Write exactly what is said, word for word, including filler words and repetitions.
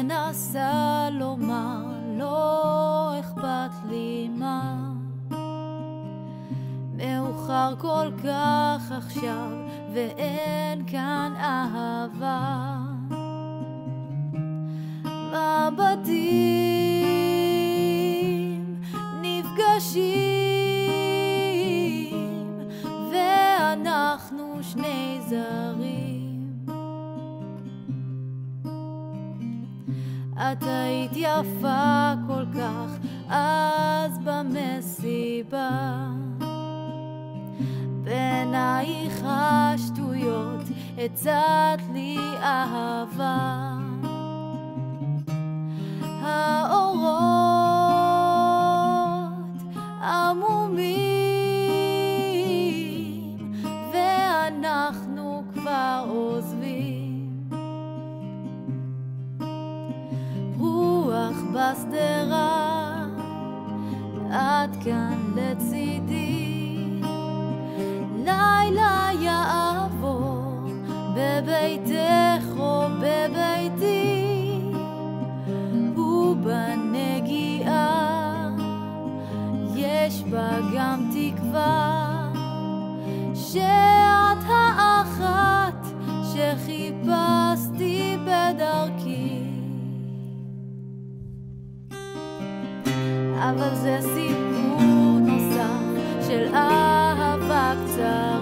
מנסה לומר לא אכפת לי מה, מאוחר כל כך עכשיו ואין כאן אהבה. מבטים נפגשים ואנחנו שני זרים. את היית יפה כל כך אז במסיבה, בעינייך השטויות הצעת לי אהבה. האורות עמומים ואנחנו כבר עוזבים. רוח בסדרה, את כאן לצידי, לילה יעבור בביתך או בביתי, ובנגיעה יש בה גם תקווה, שאת האחת שחיפשתי בדרכי. אבל זה סיפור נוסף של אהבה קצת